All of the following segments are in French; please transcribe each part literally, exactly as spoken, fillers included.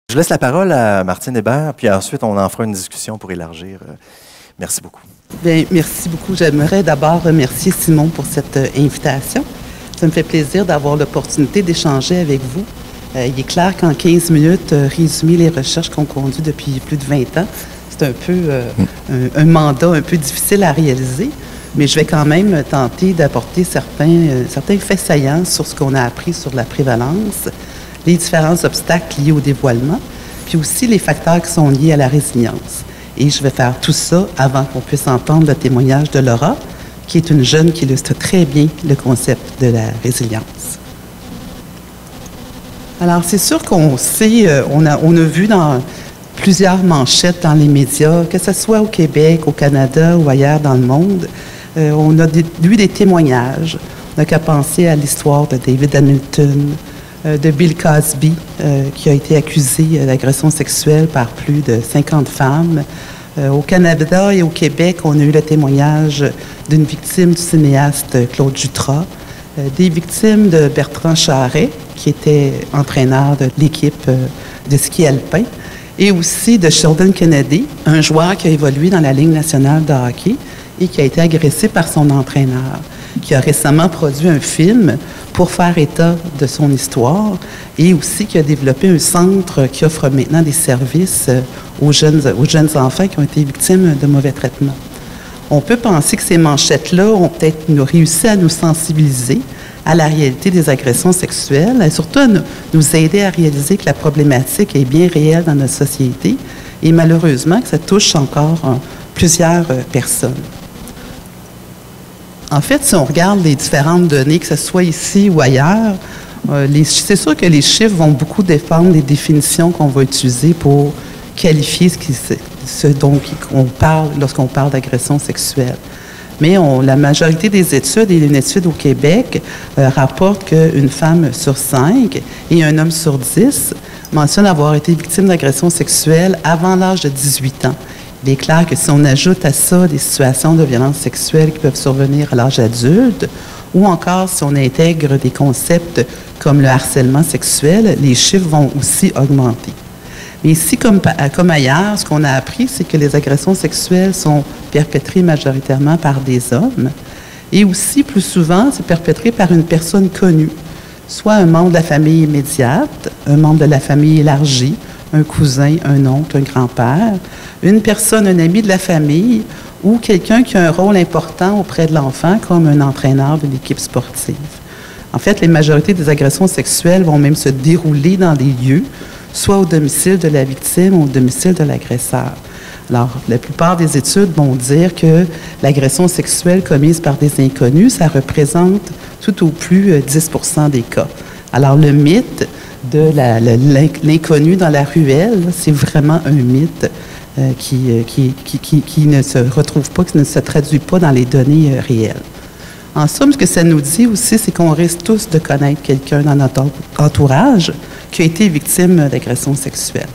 Je laisse la parole à Martine Hébert, puis ensuite on en fera une discussion pour élargir. Merci beaucoup. Bien, merci beaucoup. J'aimerais d'abord remercier Simon pour cette euh, invitation. Ça me fait plaisir d'avoir l'opportunité d'échanger avec vous. Euh, il est clair qu'en quinze minutes, euh, résumer les recherches qu'on conduit depuis plus de vingt ans, c'est un peu euh, un, un mandat un peu difficile à réaliser, mais je vais quand même tenter d'apporter certains, euh, certains faits saillants sur ce qu'on a appris sur la prévalence, les différents obstacles liés au dévoilement, puis aussi les facteurs qui sont liés à la résilience. Et je vais faire tout ça avant qu'on puisse entendre le témoignage de Laura, qui est une jeune qui illustre très bien le concept de la résilience. Alors, c'est sûr qu'on sait, euh, on, a, on a vu dans plusieurs manchettes dans les médias, que ce soit au Québec, au Canada ou ailleurs dans le monde, euh, on a des, lu des témoignages. On n'a qu'à penser à l'histoire de David Hamilton, euh, de Bill Cosby, euh, qui a été accusé d'agression sexuelle par plus de cinquante femmes. Euh, au Canada et au Québec, on a eu le témoignage d'une victime du cinéaste Claude Jutras, euh, des victimes de Bertrand Charret, qui était entraîneur de l'équipe euh, de ski alpin, et aussi de Sheldon Kennedy, un joueur qui a évolué dans la Ligue nationale de hockey et qui a été agressé par son entraîneur, qui a récemment produit un film pour faire état de son histoire et aussi qui a développé un centre qui offre maintenant des services aux jeunes, aux jeunes enfants qui ont été victimes de mauvais traitements. On peut penser que ces manchettes-là ont peut-être nous réussi à nous sensibiliser à la réalité des agressions sexuelles et surtout à nous, nous aider à réaliser que la problématique est bien réelle dans notre société et malheureusement que ça touche encore euh, plusieurs euh, personnes. En fait, si on regarde les différentes données, que ce soit ici ou ailleurs, euh, les, c'est sûr que les chiffres vont beaucoup défendre les définitions qu'on va utiliser pour qualifier ce, qui, ce dont on parle lorsqu'on parle d'agression sexuelle. Mais on, la majorité des études, et une étude au Québec, euh, rapporte qu'une femme sur cinq et un homme sur dix mentionnent avoir été victime d'agression sexuelle avant l'âge de dix-huit ans. Il est clair que si on ajoute à ça des situations de violence sexuelle qui peuvent survenir à l'âge adulte, ou encore si on intègre des concepts comme le harcèlement sexuel, les chiffres vont aussi augmenter. Mais ici, comme, comme ailleurs, ce qu'on a appris, c'est que les agressions sexuelles sont perpétrées majoritairement par des hommes et aussi, plus souvent, c'est perpétré par une personne connue, soit un membre de la famille immédiate, un membre de la famille élargie, un cousin, un oncle, un grand-père, une personne, un ami de la famille ou quelqu'un qui a un rôle important auprès de l'enfant, comme un entraîneur de l'équipe sportive. En fait, les majorités des agressions sexuelles vont même se dérouler dans des lieux, soit au domicile de la victime ou au domicile de l'agresseur. Alors, la plupart des études vont dire que l'agression sexuelle commise par des inconnus, ça représente tout au plus dix pour cent des cas. Alors, le mythe de la, la, l'inconnu dans la ruelle, c'est vraiment un mythe euh, qui, qui, qui, qui, qui ne se retrouve pas, qui ne se traduit pas dans les données euh, réelles. En somme, ce que ça nous dit aussi, c'est qu'on risque tous de connaître quelqu'un dans notre entourage qui a été victime d'agression sexuelle.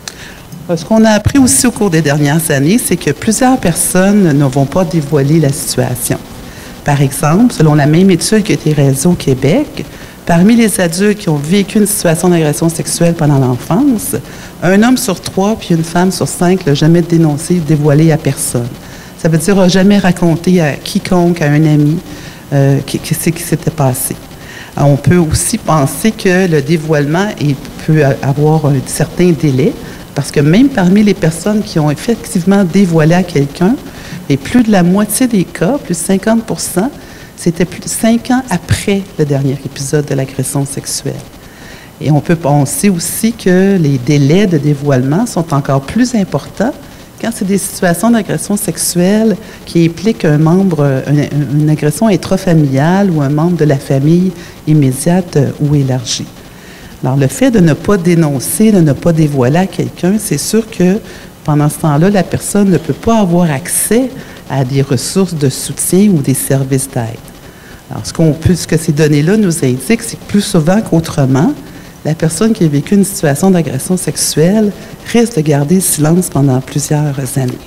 Ce qu'on a appris aussi au cours des dernières années, c'est que plusieurs personnes ne vont pas dévoiler la situation. Par exemple, selon la même étude qui a été réalisée au Québec, parmi les adultes qui ont vécu une situation d'agression sexuelle pendant l'enfance, un homme sur trois puis une femme sur cinq ne l'a jamais dénoncé, dévoilé à personne. Ça veut dire n'a jamais raconté à quiconque, à un ami, euh, qu'est-ce qui s'était passé. On peut aussi penser que le dévoilement il peut avoir un certain délai, parce que même parmi les personnes qui ont effectivement dévoilé à quelqu'un, et plus de la moitié des cas, plus de cinquante pour cent, c'était plus de cinq ans après le dernier épisode de l'agression sexuelle. Et on peut penser aussi que les délais de dévoilement sont encore plus importants quand c'est des situations d'agression sexuelle qui impliquent un membre, une, une agression intrafamiliale ou un membre de la famille immédiate ou élargie. Alors, le fait de ne pas dénoncer, de ne pas dévoiler à quelqu'un, c'est sûr que pendant ce temps-là, la personne ne peut pas avoir accès à des ressources de soutien ou des services d'aide. Alors, ce, qu'on peut, ce que ces données-là nous indiquent, c'est que plus souvent qu'autrement, la personne qui a vécu une situation d'agression sexuelle risque de garder le silence pendant plusieurs années.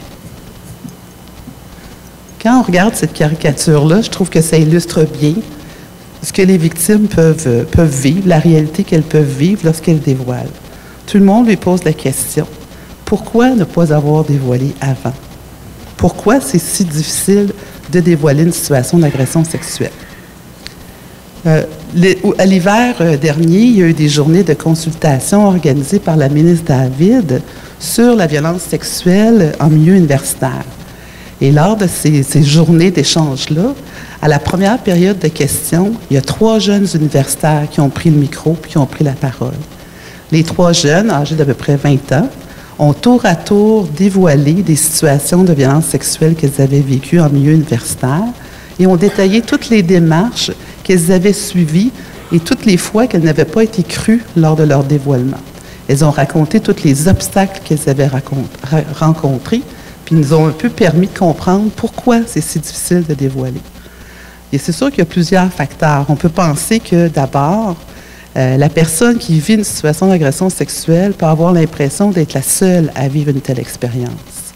Quand on regarde cette caricature-là, je trouve que ça illustre bien ce que les victimes peuvent, peuvent vivre, la réalité qu'elles peuvent vivre lorsqu'elles dévoilent. Tout le monde lui pose la question, pourquoi ne pas avoir dévoilé avant? Pourquoi c'est si difficile de dévoiler une situation d'agression sexuelle? Euh, les, à l'hiver euh, dernier, il y a eu des journées de consultation organisées par la ministre David sur la violence sexuelle en milieu universitaire. Et lors de ces, ces journées d'échange-là, à la première période de questions, il y a trois jeunes universitaires qui ont pris le micro puis qui ont pris la parole. Les trois jeunes, âgés d'à peu près vingt ans, ont tour à tour dévoilé des situations de violence sexuelle qu'elles avaient vécues en milieu universitaire et ont détaillé toutes les démarches qu'elles avaient suivies et toutes les fois qu'elles n'avaient pas été crues lors de leur dévoilement. Elles ont raconté tous les obstacles qu'elles avaient rencontrés, puis nous ont un peu permis de comprendre pourquoi c'est si difficile de dévoiler. Et c'est sûr qu'il y a plusieurs facteurs. On peut penser que d'abord, euh, la personne qui vit une situation d'agression sexuelle peut avoir l'impression d'être la seule à vivre une telle expérience.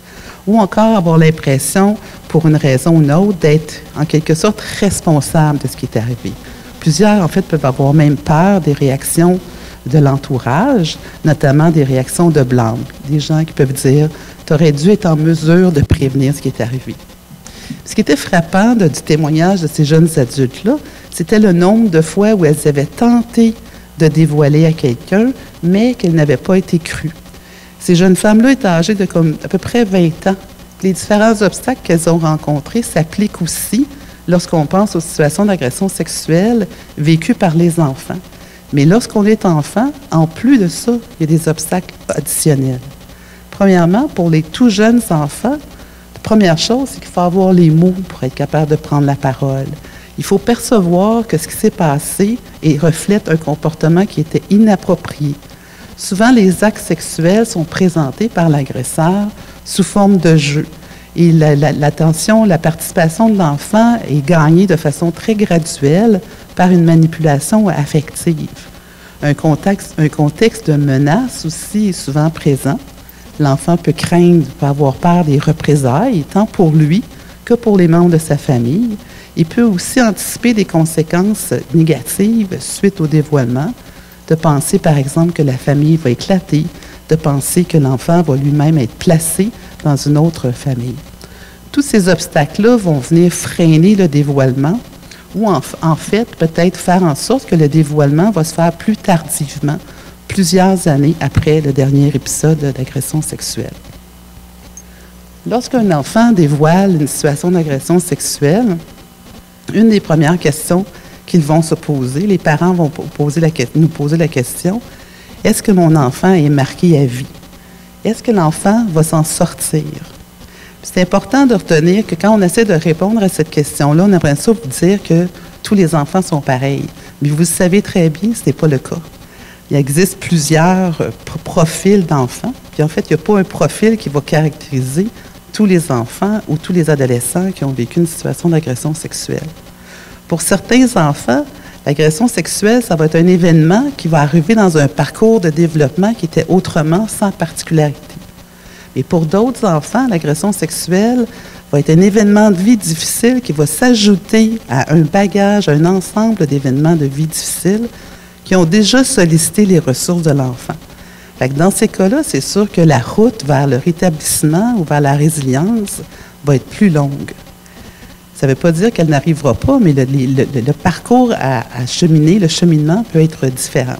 Ou encore avoir l'impression, pour une raison ou une autre, d'être en quelque sorte responsable de ce qui est arrivé. Plusieurs, en fait, peuvent avoir même peur des réactions de l'entourage, notamment des réactions de blâme. Des gens qui peuvent dire « tu aurais dû être en mesure de prévenir ce qui est arrivé ». Ce qui était frappant de, du témoignage de ces jeunes adultes-là, c'était le nombre de fois où elles avaient tenté de dévoiler à quelqu'un, mais qu'elles n'avaient pas été crues. Ces jeunes femmes-là étaient âgées de comme à peu près vingt ans. Les différents obstacles qu'elles ont rencontrés s'appliquent aussi lorsqu'on pense aux situations d'agression sexuelle vécues par les enfants. Mais lorsqu'on est enfant, en plus de ça, il y a des obstacles additionnels. Premièrement, pour les tout jeunes enfants, la première chose, c'est qu'il faut avoir les mots pour être capable de prendre la parole. Il faut percevoir que ce qui s'est passé et reflète un comportement qui était inapproprié. Souvent, les actes sexuels sont présentés par l'agresseur sous forme de jeu. Et la, la, l'attention, la participation de l'enfant est gagnée de façon très graduelle par une manipulation affective. Un contexte, un contexte de menace aussi est souvent présent. L'enfant peut craindre, peut avoir peur des représailles, tant pour lui que pour les membres de sa famille. Il peut aussi anticiper des conséquences négatives suite au dévoilement, de penser, par exemple, que la famille va éclater, de penser que l'enfant va lui-même être placé dans une autre famille. Tous ces obstacles-là vont venir freiner le dévoilement ou, en, en fait, peut-être faire en sorte que le dévoilement va se faire plus tardivement, plusieurs années après le dernier épisode d'agression sexuelle. Lorsqu'un enfant dévoile une situation d'agression sexuelle, une des premières questions qu'ils vont se poser, les parents vont poser la, nous poser la question, est-ce que mon enfant est marqué à vie? Est-ce que l'enfant va s'en sortir? C'est important de retenir que quand on essaie de répondre à cette question-là, on aimerait ça vous dire que tous les enfants sont pareils. Mais vous le savez très bien, ce n'est pas le cas. Il existe plusieurs profils d'enfants. Puis en fait, il n'y a pas un profil qui va caractériser tous les enfants ou tous les adolescents qui ont vécu une situation d'agression sexuelle. Pour certains enfants, l'agression sexuelle, ça va être un événement qui va arriver dans un parcours de développement qui était autrement sans particularité. Et pour d'autres enfants, l'agression sexuelle va être un événement de vie difficile qui va s'ajouter à un bagage, un ensemble d'événements de vie difficiles qui ont déjà sollicité les ressources de l'enfant. Fait que dans ces cas-là, c'est sûr que la route vers le rétablissement ou vers la résilience va être plus longue. Ça ne veut pas dire qu'elle n'arrivera pas, mais le, le, le parcours à, à cheminer, le cheminement peut être différent.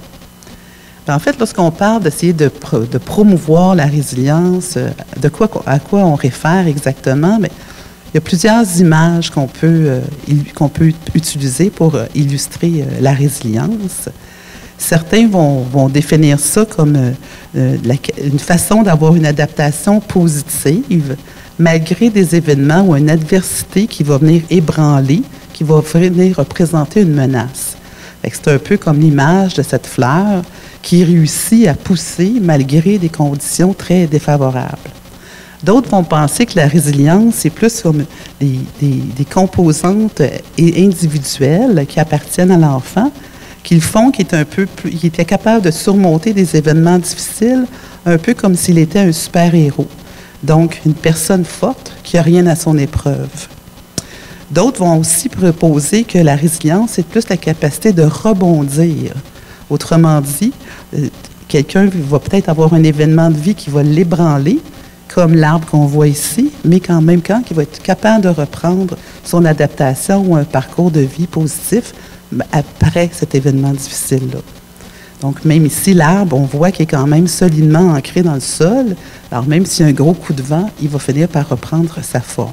En fait, lorsqu'on parle d'essayer de, pro, de promouvoir la résilience, de quoi, à quoi on réfère exactement, mais il y a plusieurs images qu'on peut, euh, qu'on peut utiliser pour euh, illustrer euh, la résilience. Certains vont, vont définir ça comme euh, la, une façon d'avoir une adaptation positive, malgré des événements ou une adversité qui va venir ébranler, qui va venir représenter une menace. C'est un peu comme l'image de cette fleur qui réussit à pousser malgré des conditions très défavorables. D'autres vont penser que la résilience, c'est plus comme des, des, des composantes individuelles qui appartiennent à l'enfant, qui le font, qui est un peu plus, qui était capable de surmonter des événements difficiles, un peu comme s'il était un super-héros. Donc, une personne forte qui n'a rien à son épreuve. D'autres vont aussi proposer que la résilience, c'est plus la capacité de rebondir. Autrement dit, quelqu'un va peut-être avoir un événement de vie qui va l'ébranler, comme l'arbre qu'on voit ici, mais qu'en même temps, qui va être capable de reprendre son adaptation ou un parcours de vie positif après cet événement difficile-là. Donc, même ici, l'arbre, on voit qu'il est quand même solidement ancré dans le sol. Alors, même s'il y a un gros coup de vent, il va finir par reprendre sa forme.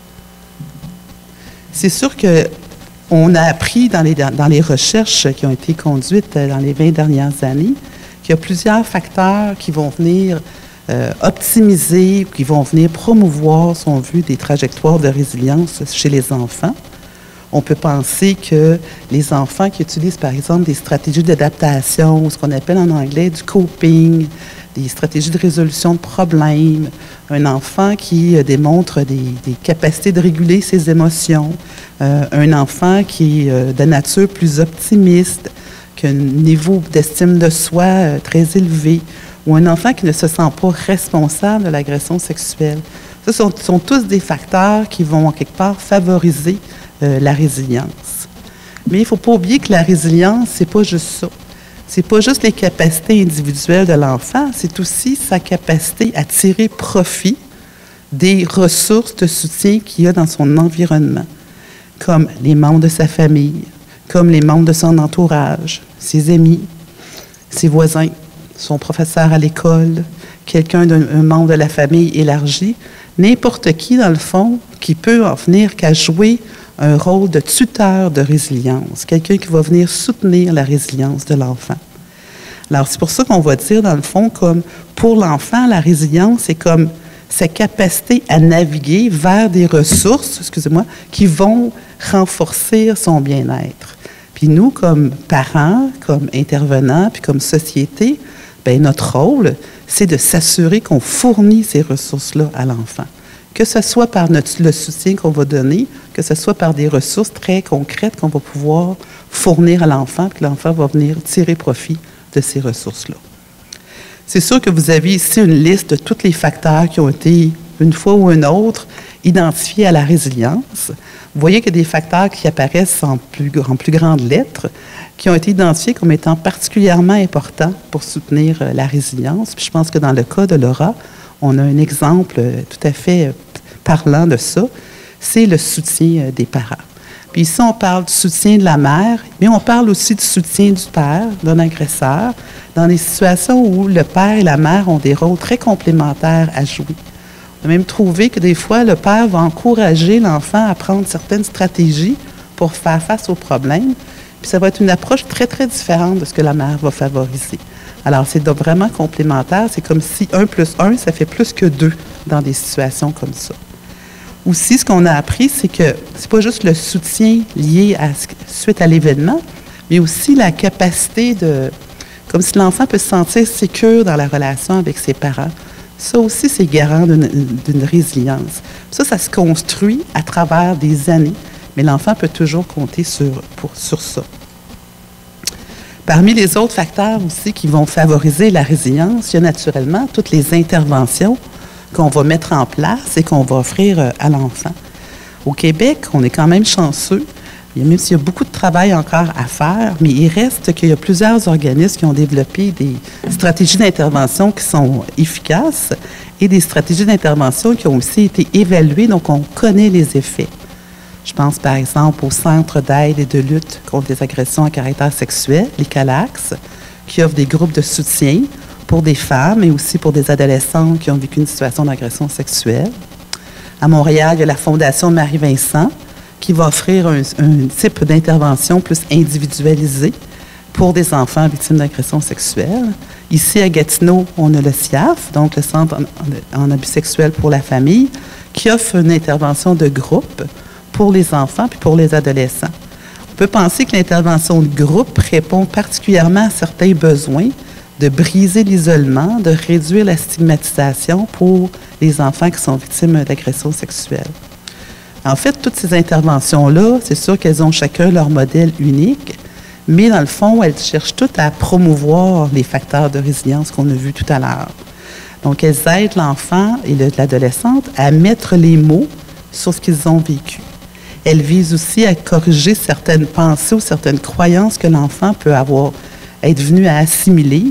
C'est sûr qu'on a appris dans les, dans les recherches qui ont été conduites dans les vingt dernières années qu'il y a plusieurs facteurs qui vont venir euh, optimiser, qui vont venir promouvoir, si on veut, des trajectoires de résilience chez les enfants. On peut penser que les enfants qui utilisent, par exemple, des stratégies d'adaptation, ce qu'on appelle en anglais du coping, des stratégies de résolution de problèmes, un enfant qui euh, démontre des, des capacités de réguler ses émotions, euh, un enfant qui est euh, de nature plus optimiste, qui a un niveau d'estime de soi euh, très élevé, ou un enfant qui ne se sent pas responsable de l'agression sexuelle. Ce sont, sont tous des facteurs qui vont, en quelque part, favoriser euh, la résilience. Mais il ne faut pas oublier que la résilience, c'est pas juste ça. C'est pas juste les capacités individuelles de l'enfant, c'est aussi sa capacité à tirer profit des ressources de soutien qu'il y a dans son environnement, comme les membres de sa famille, comme les membres de son entourage, ses amis, ses voisins, son professeur à l'école, quelqu'un d'un membre de la famille élargie, n'importe qui, dans le fond, qui peut en venir qu'à jouer un rôle de tuteur de résilience, quelqu'un qui va venir soutenir la résilience de l'enfant. Alors, c'est pour ça qu'on va dire, dans le fond, comme pour l'enfant, la résilience, c'est comme sa capacité à naviguer vers des ressources, excusez-moi, qui vont renforcer son bien-être. Puis nous, comme parents, comme intervenants, puis comme société, bien, notre rôle, c'est de s'assurer qu'on fournit ces ressources-là à l'enfant. Que ce soit par notre, le soutien qu'on va donner, que ce soit par des ressources très concrètes qu'on va pouvoir fournir à l'enfant, que l'enfant va venir tirer profit de ces ressources-là. C'est sûr que vous avez ici une liste de tous les facteurs qui ont été, une fois ou une autre, identifiés à la résilience. Vous voyez qu'il y a des facteurs qui apparaissent en plus, en plus grandes lettres, qui ont été identifiés comme étant particulièrement importants pour soutenir la résilience. Puis je pense que dans le cas de Laura, on a un exemple tout à fait parlant de ça, c'est le soutien des parents. Puis ici, on parle du soutien de la mère, mais on parle aussi du soutien du père, d'un agresseur, dans des situations où le père et la mère ont des rôles très complémentaires à jouer. On a même trouvé que des fois, le père va encourager l'enfant à prendre certaines stratégies pour faire face aux problèmes, puis ça va être une approche très, très différente de ce que la mère va favoriser. Alors, c'est vraiment complémentaire. C'est comme si un plus un, ça fait plus que deux dans des situations comme ça. Aussi, ce qu'on a appris, c'est que c'est pas juste le soutien lié à suite à l'événement, mais aussi la capacité de, comme si l'enfant peut se sentir sécure dans la relation avec ses parents. Ça aussi, c'est garant d'une, d'une résilience. Ça, ça se construit à travers des années, mais l'enfant peut toujours compter sur, pour, sur ça. Parmi les autres facteurs aussi qui vont favoriser la résilience, il y a naturellement toutes les interventions qu'on va mettre en place et qu'on va offrir à l'enfant. Au Québec, on est quand même chanceux, même s'il y a beaucoup de travail encore à faire, mais il reste qu'il y a plusieurs organismes qui ont développé des stratégies d'intervention qui sont efficaces et des stratégies d'intervention qui ont aussi été évaluées, donc on connaît les effets. Je pense par exemple au Centre d'aide et de lutte contre les agressions à caractère sexuel, les CALAX, qui offre des groupes de soutien pour des femmes et aussi pour des adolescents qui ont vécu une situation d'agression sexuelle. À Montréal, il y a la Fondation Marie-Vincent qui va offrir un, un type d'intervention plus individualisée pour des enfants victimes d'agression sexuelle. Ici, à Gatineau, on a le C I A F, donc le Centre en, en abus sexuel pour la famille, qui offre une intervention de groupe pour les enfants puis pour les adolescents. On peut penser que l'intervention de groupe répond particulièrement à certains besoins de briser l'isolement, de réduire la stigmatisation pour les enfants qui sont victimes d'agressions sexuelles. En fait, toutes ces interventions-là, c'est sûr qu'elles ont chacun leur modèle unique, mais dans le fond, elles cherchent toutes à promouvoir les facteurs de résilience qu'on a vus tout à l'heure. Donc, elles aident l'enfant et l'adolescente à mettre les mots sur ce qu'ils ont vécu. Elles visent aussi à corriger certaines pensées ou certaines croyances que l'enfant peut avoir, être venu à assimiler,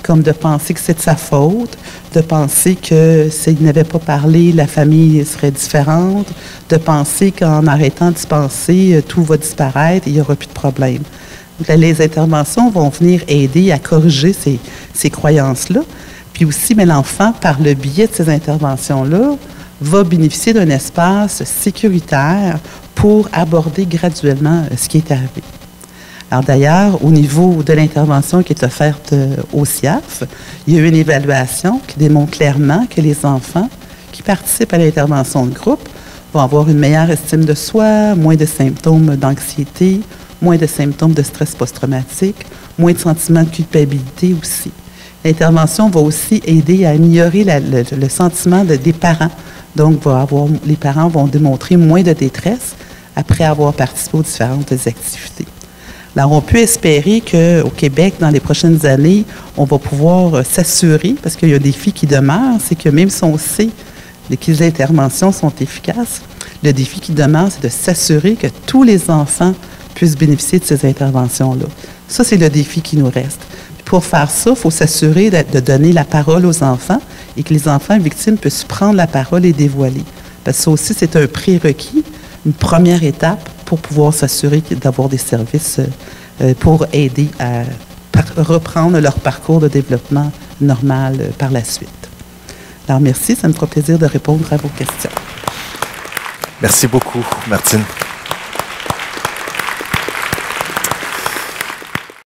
comme de penser que c'est de sa faute, de penser que s'il n'avait pas parlé, la famille serait différente, de penser qu'en arrêtant de se penser, tout va disparaître et il n'y aura plus de problème. Donc, les interventions vont venir aider à corriger ces, ces croyances-là. Puis aussi, mais l'enfant, par le biais de ces interventions-là, va bénéficier d'un espace sécuritaire pour aborder graduellement ce qui est arrivé. Alors d'ailleurs, au niveau de l'intervention qui est offerte au C I A F, il y a eu une évaluation qui démontre clairement que les enfants qui participent à l'intervention de groupe vont avoir une meilleure estime de soi, moins de symptômes d'anxiété, moins de symptômes de stress post-traumatique, moins de sentiments de culpabilité aussi. L'intervention va aussi aider à améliorer la, le, le sentiment de, des parents. Donc, va avoir, les parents vont démontrer moins de détresse après avoir participé aux différentes activités. Alors, on peut espérer qu'au Québec, dans les prochaines années, on va pouvoir s'assurer, parce qu'il y a un défi qui demeure, c'est que même si on sait que les interventions sont efficaces, le défi qui demeure, c'est de s'assurer que tous les enfants puissent bénéficier de ces interventions-là. Ça, c'est le défi qui nous reste. Puis pour faire ça, il faut s'assurer de, de donner la parole aux enfants et que les enfants victimes puissent prendre la parole et dévoiler. Parce que ça aussi, c'est un prérequis, une première étape pour pouvoir s'assurer d'avoir des services euh, pour aider à par reprendre leur parcours de développement normal euh, par la suite. Alors, merci. Ça me fera plaisir de répondre à vos questions. Merci beaucoup, Martine.